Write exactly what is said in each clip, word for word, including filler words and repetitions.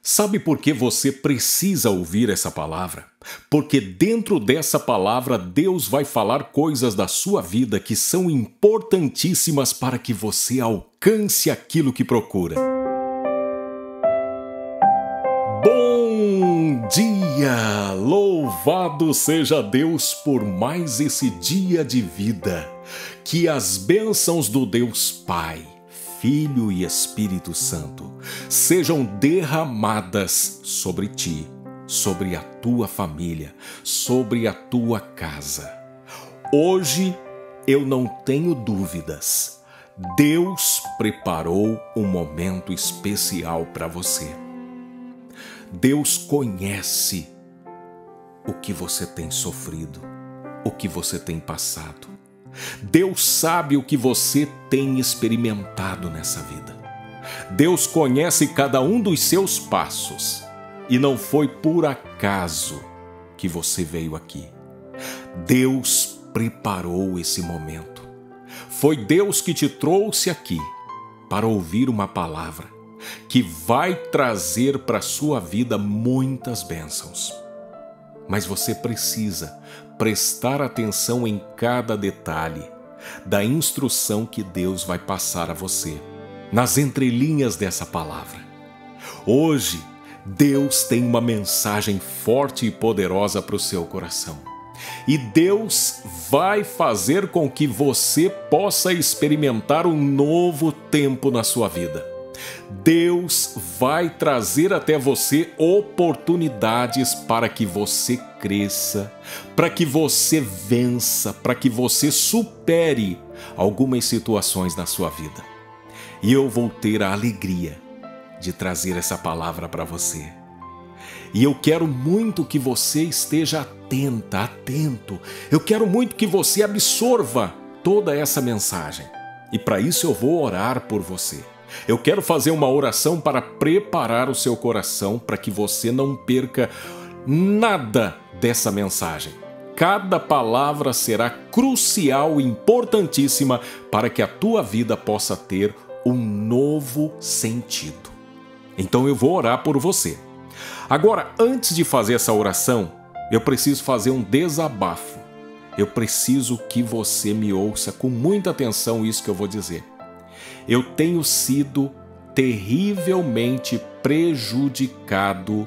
Sabe por que você precisa ouvir essa palavra? Porque dentro dessa palavra Deus vai falar coisas da sua vida que são importantíssimas para que você alcance aquilo que procura. Bom dia! Louvado seja Deus por mais esse dia de vida. Que as bênçãos do Deus Pai, Filho e Espírito Santo sejam derramadas sobre ti, sobre a tua família, sobre a tua casa. Hoje eu não tenho dúvidas. Deus preparou um momento especial para você. Deus conhece o que você tem sofrido, o que você tem passado. Deus sabe o que você tem experimentado nessa vida. Deus conhece cada um dos seus passos e não foi por acaso que você veio aqui. Deus preparou esse momento. Foi Deus que te trouxe aqui para ouvir uma palavra que vai trazer para a sua vida muitas bênçãos. Mas você precisa prestar atenção em cada detalhe da instrução que Deus vai passar a você, nas entrelinhas dessa palavra. Hoje, Deus tem uma mensagem forte e poderosa para o seu coração. E Deus vai fazer com que você possa experimentar um novo tempo na sua vida. Deus vai trazer até você oportunidades para que você cresça, para que você vença, para que você supere algumas situações na sua vida. E eu vou ter a alegria de trazer essa palavra para você. E eu quero muito que você esteja atenta, atento. Eu quero muito que você absorva toda essa mensagem. E para isso eu vou orar por você. Eu quero fazer uma oração para preparar o seu coração para que você não perca nada dessa mensagem. Cada palavra será crucial e importantíssima para que a tua vida possa ter um novo sentido. Então eu vou orar por você. Agora, antes de fazer essa oração, eu preciso fazer um desabafo. Eu preciso que você me ouça com muita atenção isso que eu vou dizer. Eu tenho sido terrivelmente prejudicado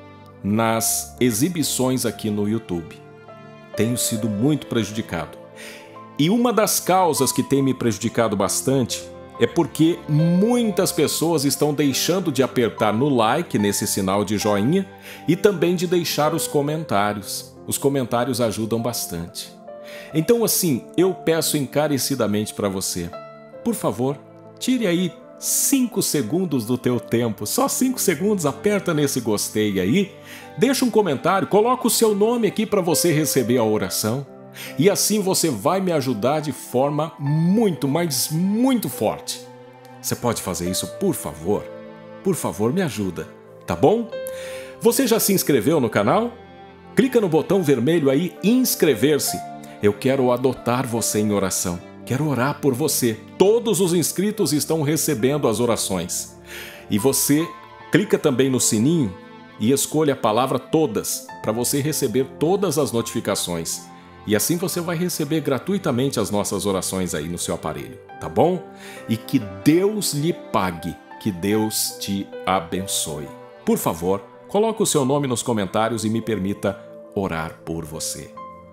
nas exibições aqui no YouTube. Tenho sido muito prejudicado. E uma das causas que tem me prejudicado bastante é porque muitas pessoas estão deixando de apertar no like, nesse sinal de joinha, e também de deixar os comentários. Os comentários ajudam bastante. Então, assim, eu peço encarecidamente para você, por favor, tire aí cinco segundos do teu tempo, só cinco segundos, aperta nesse gostei aí, deixa um comentário, coloca o seu nome aqui para você receber a oração e assim você vai me ajudar de forma muito, mas muito forte. Você pode fazer isso, por favor? Por favor, me ajuda, tá bom? Você já se inscreveu no canal? Clica no botão vermelho aí, inscrever-se. Eu quero adotar você em oração. Quero orar por você. Todos os inscritos estão recebendo as orações. E você clica também no sininho e escolha a palavra todas, para você receber todas as notificações. E assim você vai receber gratuitamente as nossas orações aí no seu aparelho, tá bom? E que Deus lhe pague, que Deus te abençoe. Por favor, coloque o seu nome nos comentários e me permita orar por você.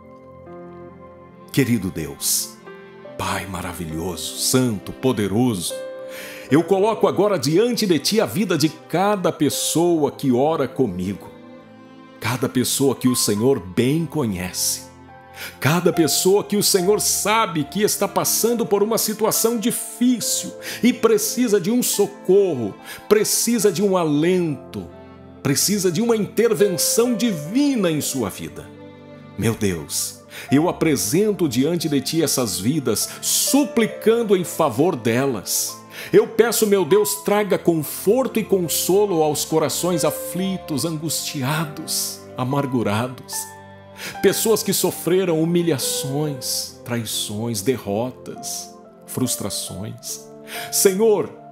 Querido Deus, Pai maravilhoso, santo, poderoso, eu coloco agora diante de Ti a vida de cada pessoa que ora comigo, cada pessoa que o Senhor bem conhece, cada pessoa que o Senhor sabe que está passando por uma situação difícil e precisa de um socorro, precisa de um alento, precisa de uma intervenção divina em sua vida. Meu Deus, eu apresento diante de Ti essas vidas, suplicando em favor delas. Eu peço, meu Deus, traga conforto e consolo aos corações aflitos, angustiados, amargurados. Pessoas que sofreram humilhações, traições, derrotas, frustrações. Senhor,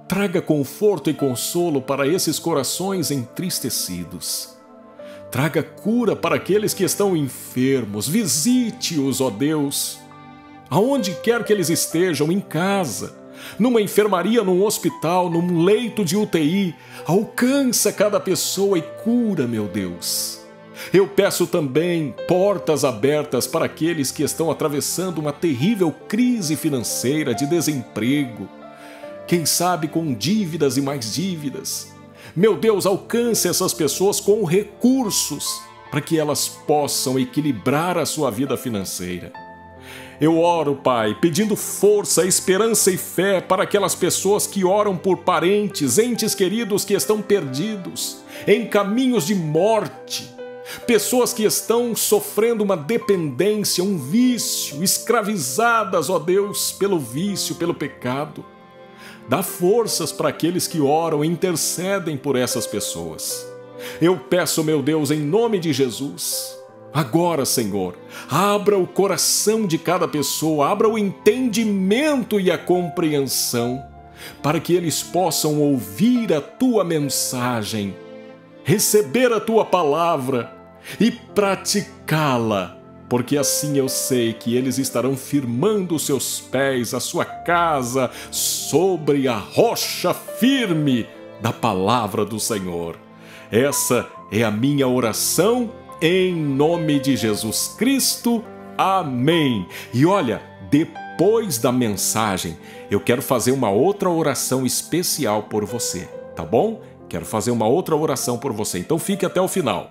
Traga conforto e consolo para esses corações entristecidos. Traga cura para aqueles que estão enfermos. Visite-os, ó Deus, aonde quer que eles estejam, em casa, numa enfermaria, num hospital, num leito de U T I. Alcança cada pessoa e cura, meu Deus. Eu peço também portas abertas para aqueles que estão atravessando uma terrível crise financeira, de desemprego, quem sabe com dívidas e mais dívidas. Meu Deus, alcance essas pessoas com recursos para que elas possam equilibrar a sua vida financeira. Eu oro, Pai, pedindo força, esperança e fé para aquelas pessoas que oram por parentes, entes queridos que estão perdidos, em caminhos de morte. Pessoas que estão sofrendo uma dependência, um vício, escravizadas, ó Deus, pelo vício, pelo pecado. Dá forças para aqueles que oram e intercedem por essas pessoas. Eu peço, meu Deus, em nome de Jesus, agora, Senhor, abra o coração de cada pessoa, abra o entendimento e a compreensão, para que eles possam ouvir a Tua mensagem, receber a Tua palavra e praticá-la, porque assim eu sei que eles estarão firmando os seus pés, a sua casa, sobre a rocha firme da palavra do Senhor. Essa é a minha oração em nome de Jesus Cristo. Amém. E olha, depois da mensagem, eu quero fazer uma outra oração especial por você, tá bom? Quero fazer uma outra oração por você, então fique até o final.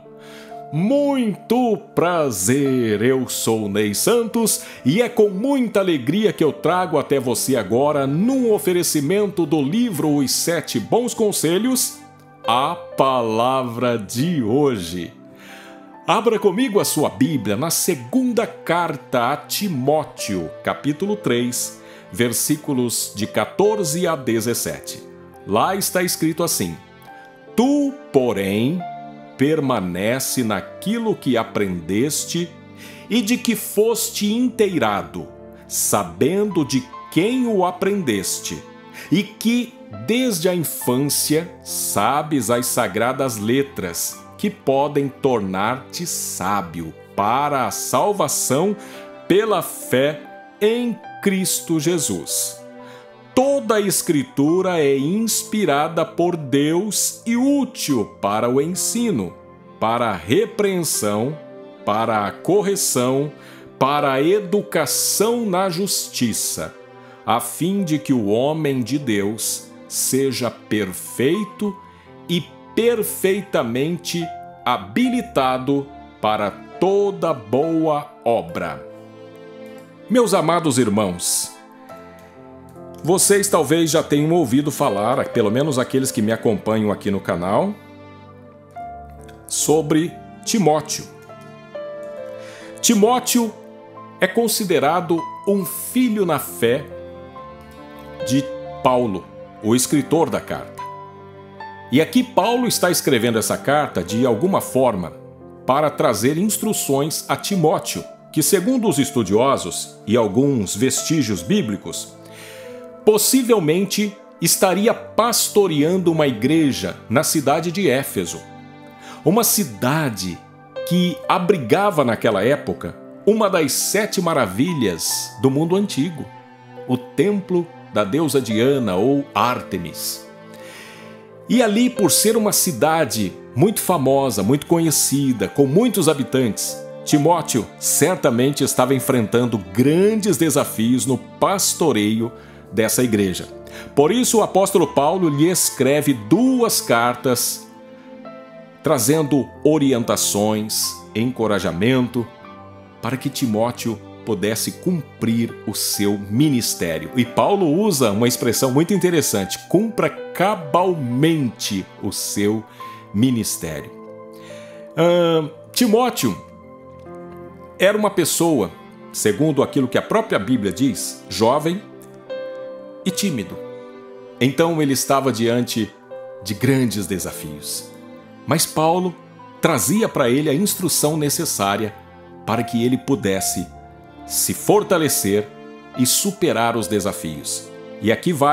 Muito prazer, eu sou Ney Santos e é com muita alegria que eu trago até você agora, num oferecimento do livro Os Sete Bons Conselhos, a palavra de hoje. Abra comigo a sua Bíblia na segunda carta a Timóteo, capítulo três, versículos de quatorze a dezessete. Lá está escrito assim: Tu, porém, permanece naquilo que aprendeste e de que foste inteirado, sabendo de quem o aprendeste, e que, desde a infância, sabes as sagradas letras, que podem tornar-te sábio para a salvação pela fé em Cristo Jesus. Toda a Escritura é inspirada por Deus e útil para o ensino, para a repreensão, para a correção, para a educação na justiça, a fim de que o homem de Deus seja perfeito e perfeitamente habilitado para toda boa obra. Meus amados irmãos, vocês talvez já tenham ouvido falar, pelo menos aqueles que me acompanham aqui no canal, sobre Timóteo. Timóteo é considerado um filho na fé de Paulo, o escritor da carta. E aqui Paulo está escrevendo essa carta de alguma forma para trazer instruções a Timóteo, que, segundo os estudiosos e alguns vestígios bíblicos, possivelmente estaria pastoreando uma igreja na cidade de Éfeso, uma cidade que abrigava naquela época uma das sete maravilhas do mundo antigo, o templo da deusa Diana ou Ártemis. E ali, por ser uma cidade muito famosa, muito conhecida, com muitos habitantes, Timóteo certamente estava enfrentando grandes desafios no pastoreio dessa igreja. Por isso o apóstolo Paulo lhe escreve duas cartas trazendo orientações, encorajamento para que Timóteo pudesse cumprir o seu ministério. E Paulo usa uma expressão muito interessante: cumpra cabalmente o seu ministério. Uh, Timóteo era uma pessoa, segundo aquilo que a própria Bíblia diz, jovem e tímido. Então ele estava diante de grandes desafios. Mas Paulo trazia para ele a instrução necessária para que ele pudesse se fortalecer e superar os desafios. E aqui vai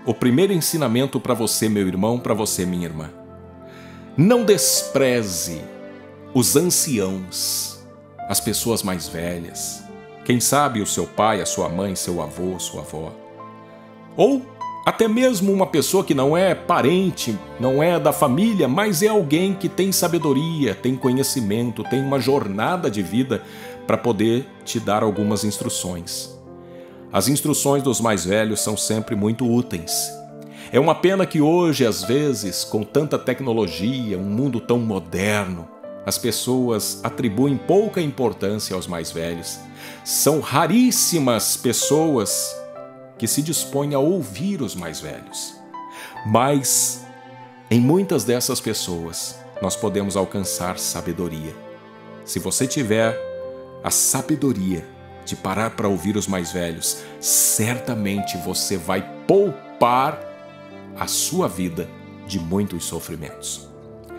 o primeiro ensinamento para você, meu irmão, para você, minha irmã. Não despreze os anciãos, as pessoas mais velhas. Quem sabe o seu pai, a sua mãe, seu avô, sua avó. Ou até mesmo uma pessoa que não é parente, não é da família, mas é alguém que tem sabedoria, tem conhecimento, tem uma jornada de vida para poder te dar algumas instruções. As instruções dos mais velhos são sempre muito úteis. É uma pena que hoje, às vezes, com tanta tecnologia, um mundo tão moderno, as pessoas atribuem pouca importância aos mais velhos. São raríssimas pessoas que se dispõem a ouvir os mais velhos. Mas, em muitas dessas pessoas, nós podemos alcançar sabedoria. Se você tiver a sabedoria de parar para ouvir os mais velhos, certamente você vai poupar a sua vida de muitos sofrimentos.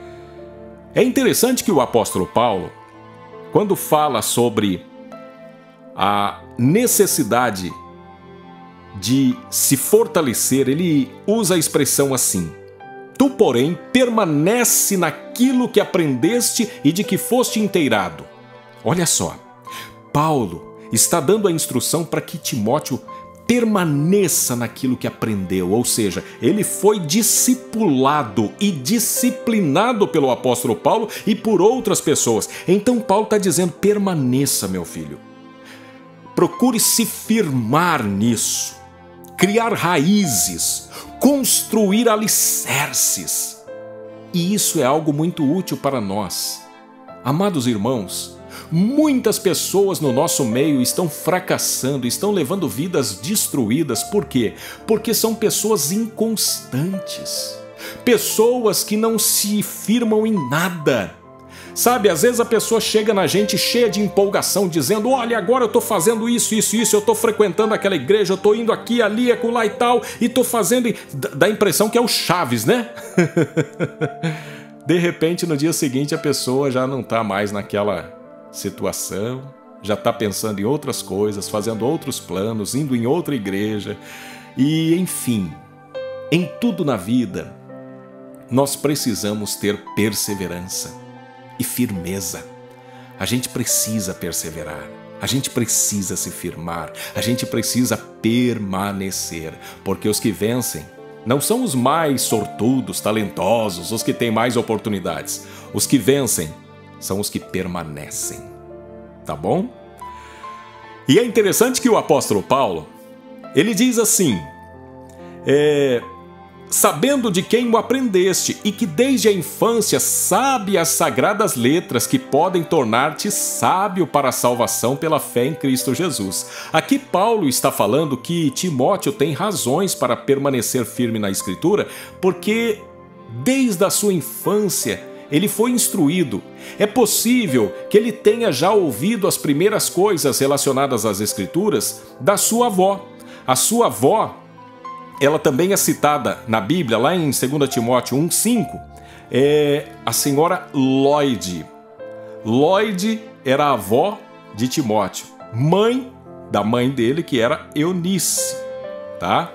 É interessante que o apóstolo Paulo, quando fala sobre a necessidade de se fortalecer, ele usa a expressão assim: tu, porém, permanece naquilo que aprendeste e de que foste inteirado. Olha só, Paulo está dando a instrução para que Timóteo permaneça naquilo que aprendeu, ou seja, ele foi discipulado e disciplinado pelo apóstolo Paulo e por outras pessoas. Então Paulo está dizendo: permaneça, meu filho. Procure se firmar nisso, criar raízes, construir alicerces. E isso é algo muito útil para nós. Amados irmãos, muitas pessoas no nosso meio estão fracassando, estão levando vidas destruídas. Por quê? Porque são pessoas inconstantes, pessoas que não se firmam em nada. Sabe, às vezes a pessoa chega na gente cheia de empolgação, dizendo: olha, agora eu estou fazendo isso, isso, isso, eu estou frequentando aquela igreja, eu estou indo aqui, ali, acolá e tal, e estou fazendo... Dá a impressão que é o Chaves, né? De repente, no dia seguinte, a pessoa já não está mais naquela situação, já está pensando em outras coisas, fazendo outros planos, indo em outra igreja. E, enfim, em tudo na vida, nós precisamos ter perseverança e firmeza. A gente precisa perseverar, a gente precisa se firmar, a gente precisa permanecer, porque os que vencem não são os mais sortudos, talentosos, os que têm mais oportunidades. Os que vencem são os que permanecem, tá bom? E é interessante que o apóstolo Paulo, ele diz assim, é... sabendo de quem o aprendeste, e que desde a infância sabe as sagradas letras que podem tornar-te sábio para a salvação pela fé em Cristo Jesus. Aqui Paulo está falando que Timóteo tem razões para permanecer firme na Escritura, porque desde a sua infância ele foi instruído. É possível que ele tenha já ouvido as primeiras coisas relacionadas às Escrituras da sua avó. A sua avó, ela também é citada na Bíblia, lá em dois Timóteo um, cinco, é a senhora Lloyd. Lloyd era a avó de Timóteo, mãe da mãe dele, que era Eunice, tá?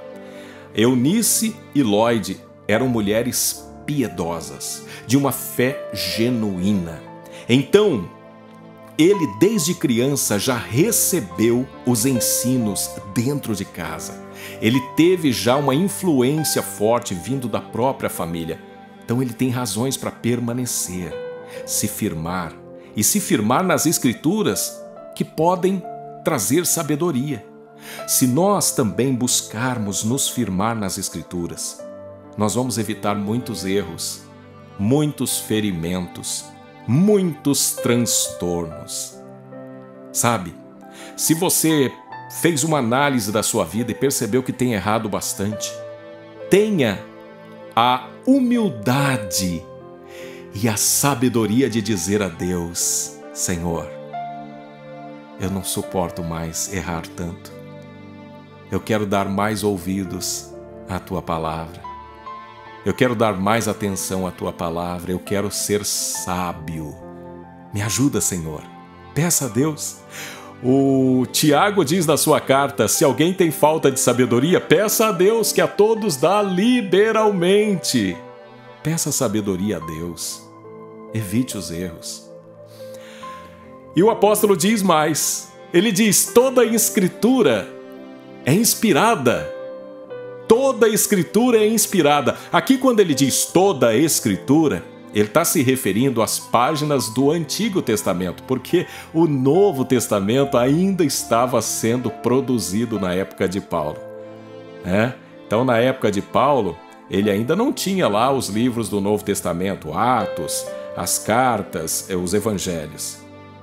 Eunice e Lloyd eram mulheres piedosas, de uma fé genuína. Então, ele desde criança já recebeu os ensinos dentro de casa. Ele teve já uma influência forte vindo da própria família. Então ele tem razões para permanecer, se firmar e se firmar nas Escrituras que podem trazer sabedoria. Se nós também buscarmos nos firmar nas Escrituras, nós vamos evitar muitos erros, muitos ferimentos, muitos transtornos. Sabe, se você fez uma análise da sua vida e percebeu que tem errado bastante, tenha a humildade e a sabedoria de dizer a Deus: Senhor, eu não suporto mais errar tanto. Eu quero dar mais ouvidos à Tua Palavra. Eu quero dar mais atenção à Tua Palavra. Eu quero ser sábio. Me ajuda, Senhor. Peça a Deus. O Tiago diz na sua carta: se alguém tem falta de sabedoria, peça a Deus, que a todos dá liberalmente. Peça sabedoria a Deus. Evite os erros. E o apóstolo diz mais. Ele diz: toda a escritura é inspirada. Toda a escritura é inspirada. Aqui, quando ele diz toda a escritura, ele está se referindo às páginas do Antigo Testamento, porque o Novo Testamento ainda estava sendo produzido na época de Paulo. É? Então, na época de Paulo, ele ainda não tinha lá os livros do Novo Testamento, Atos, as cartas, os evangelhos.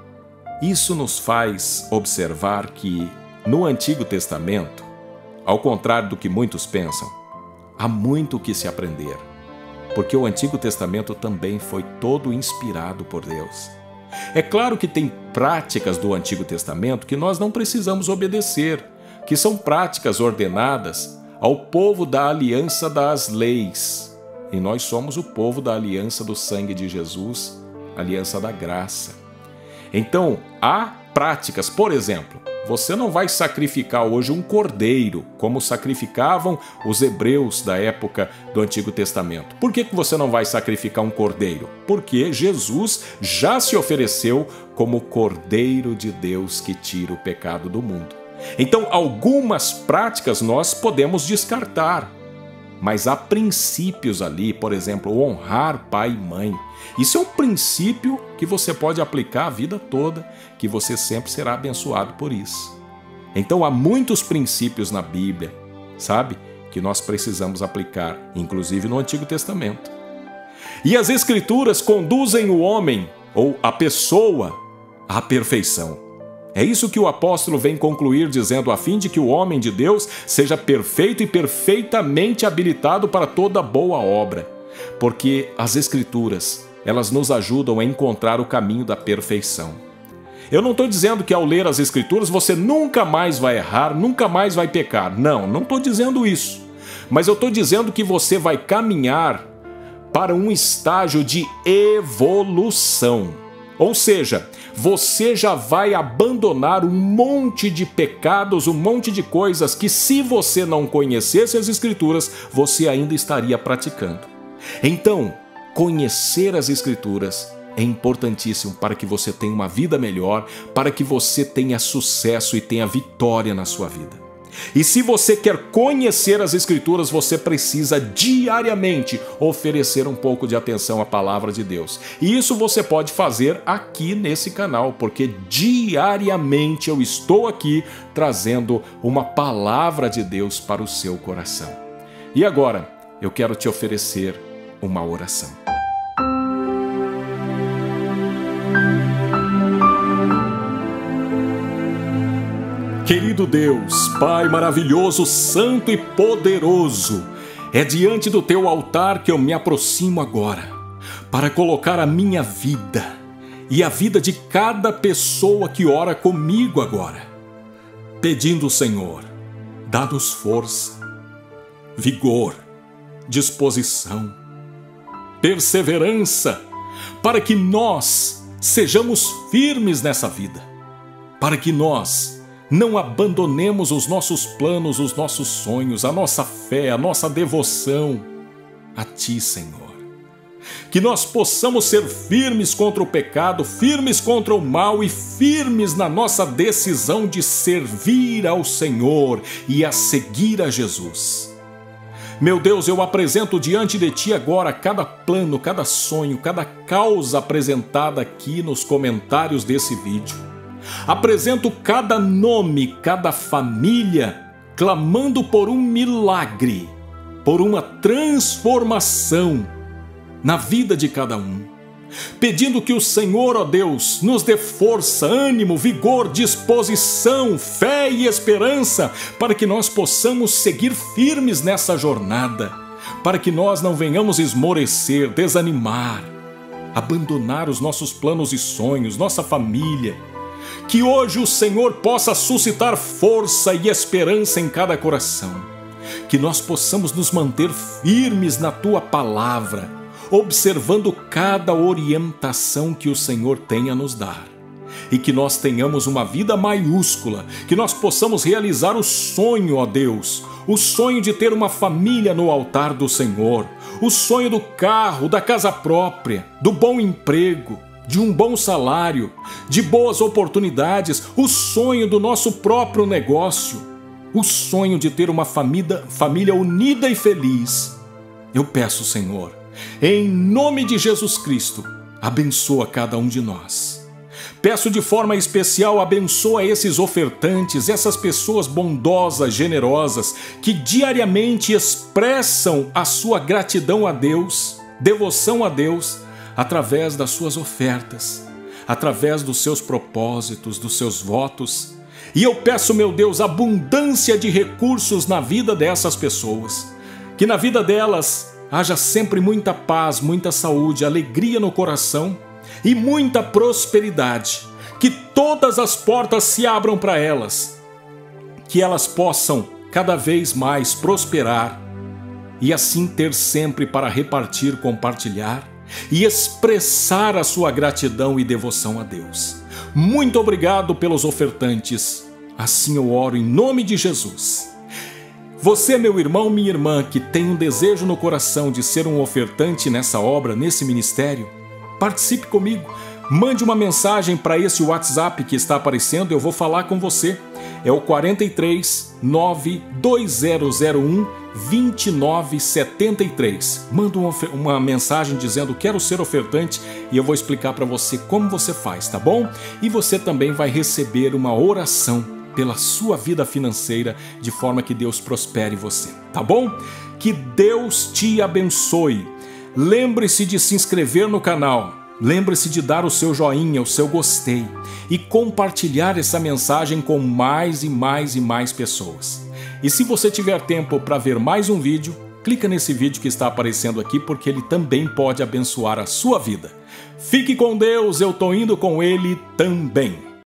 Isso nos faz observar que, no Antigo Testamento, ao contrário do que muitos pensam, há muito o que se aprender. Porque o Antigo Testamento também foi todo inspirado por Deus. É claro que tem práticas do Antigo Testamento que nós não precisamos obedecer, que são práticas ordenadas ao povo da aliança das leis. E nós somos o povo da aliança do sangue de Jesus, aliança da graça. Então, há práticas, por exemplo, você não vai sacrificar hoje um cordeiro, como sacrificavam os hebreus da época do Antigo Testamento. Por que você não vai sacrificar um cordeiro? Porque Jesus já se ofereceu como Cordeiro de Deus que tira o pecado do mundo. Então, algumas práticas nós podemos descartar. Mas há princípios ali, por exemplo, honrar pai e mãe. Isso é um princípio que você pode aplicar a vida toda, que você sempre será abençoado por isso. Então há muitos princípios na Bíblia, sabe, que nós precisamos aplicar, inclusive no Antigo Testamento. E as Escrituras conduzem o homem, ou a pessoa, à perfeição. É isso que o apóstolo vem concluir dizendo, a fim de que o homem de Deus seja perfeito e perfeitamente habilitado para toda boa obra. Porque as Escrituras, elas nos ajudam a encontrar o caminho da perfeição. Eu não estou dizendo que ao ler as Escrituras você nunca mais vai errar, nunca mais vai pecar. Não, não estou dizendo isso. Mas eu estou dizendo que você vai caminhar para um estágio de evolução. Ou seja, você já vai abandonar um monte de pecados, um monte de coisas que, se você não conhecesse as Escrituras, você ainda estaria praticando. Então, conhecer as Escrituras é importantíssimo para que você tenha uma vida melhor, para que você tenha sucesso e tenha vitória na sua vida. E se você quer conhecer as Escrituras, você precisa diariamente oferecer um pouco de atenção à palavra de Deus. E isso você pode fazer aqui nesse canal, porque diariamente eu estou aqui trazendo uma palavra de Deus para o seu coração. E agora, eu quero te oferecer uma oração. Querido Deus, Pai maravilhoso, santo e poderoso, é diante do teu altar que eu me aproximo agora, para colocar a minha vida e a vida de cada pessoa que ora comigo agora, pedindo, Senhor, dá-nos força, vigor, disposição, perseverança, para que nós sejamos firmes nessa vida, para que nós não abandonemos os nossos planos, os nossos sonhos, a nossa fé, a nossa devoção a Ti, Senhor. Que nós possamos ser firmes contra o pecado, firmes contra o mal e firmes na nossa decisão de servir ao Senhor e a seguir a Jesus. Meu Deus, eu apresento diante de Ti agora cada plano, cada sonho, cada causa apresentada aqui nos comentários desse vídeo. Apresento cada nome, cada família, clamando por um milagre, por uma transformação na vida de cada um. Pedindo que o Senhor, ó Deus, nos dê força, ânimo, vigor, disposição, fé e esperança, para que nós possamos seguir firmes nessa jornada, para que nós não venhamos esmorecer, desanimar, abandonar os nossos planos e sonhos, nossa família. Que hoje o Senhor possa suscitar força e esperança em cada coração. Que nós possamos nos manter firmes na Tua palavra, observando cada orientação que o Senhor tem a nos dar. e que nós tenhamos uma vida maiúscula, que nós possamos realizar o sonho, ó Deus, o sonho de ter uma família no altar do Senhor, o sonho do carro, da casa própria, do bom emprego, de um bom salário, de boas oportunidades, o sonho do nosso próprio negócio, o sonho de ter uma família, família unida e feliz. Eu peço, Senhor, em nome de Jesus Cristo, abençoa cada um de nós. Peço de forma especial, abençoa esses ofertantes, essas pessoas bondosas, generosas, que diariamente expressam a sua gratidão a Deus, devoção a Deus, através das suas ofertas, através dos seus propósitos, dos seus votos. E eu peço, meu Deus, abundância de recursos na vida dessas pessoas, que na vida delas haja sempre muita paz, muita saúde, alegria no coração e muita prosperidade, que todas as portas se abram para elas, que elas possam cada vez mais prosperar e assim ter sempre para repartir, compartilhar e expressar a sua gratidão e devoção a Deus. Muito obrigado pelos ofertantes. Assim eu oro em nome de Jesus. Você, meu irmão, minha irmã, que tem um desejo no coração de ser um ofertante nessa obra, nesse ministério, participe comigo. Mande uma mensagem para esse WhatsApp que está aparecendo, eu vou falar com você. É o quarenta e três, nove dois zero zero um, dois nove sete três. Manda uma, uma mensagem dizendo quero ser ofertante e eu vou explicar para você como você faz, tá bom? E você também vai receber uma oração pela sua vida financeira, de forma que Deus prospere você, tá bom? Que Deus te abençoe. Lembre-se de se inscrever no canal, lembre-se de dar o seu joinha, o seu gostei e compartilhar essa mensagem com mais e mais e mais pessoas. E se você tiver tempo para ver mais um vídeo, clica nesse vídeo que está aparecendo aqui, porque ele também pode abençoar a sua vida. Fique com Deus, eu tô indo com Ele também.